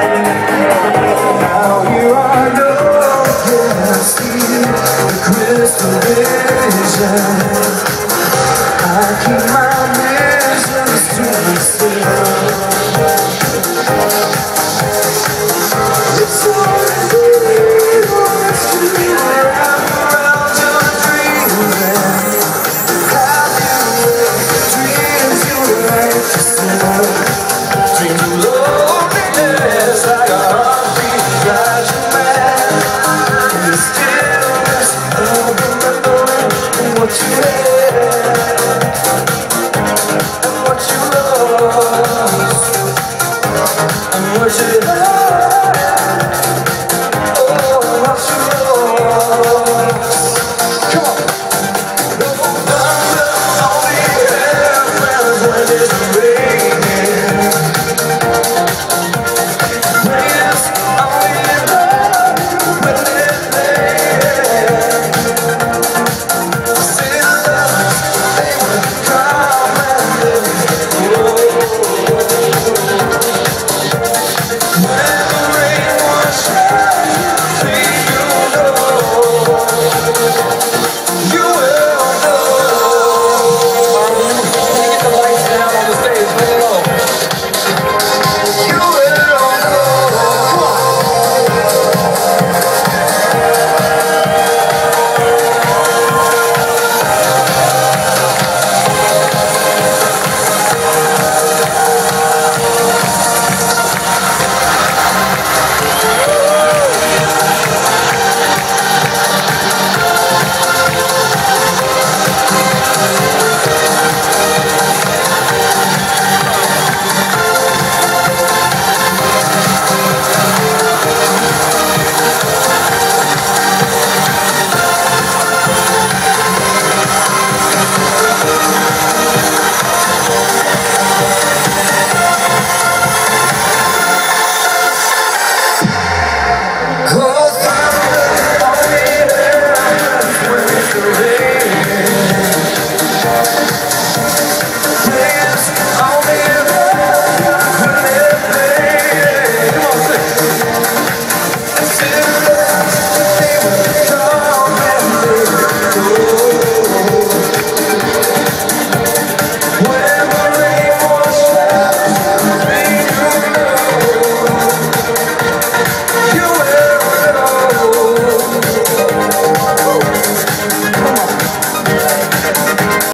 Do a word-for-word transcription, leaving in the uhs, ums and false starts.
Now you are looking, I see the crystal vision. I keep my visions to myself. It's all you want to be wrap around your dreams and have you dreams you write yourself. Dreams of loneliness like a heartbeat drives you mad. In the stillness of remembering what you had and what you lost and what you lost.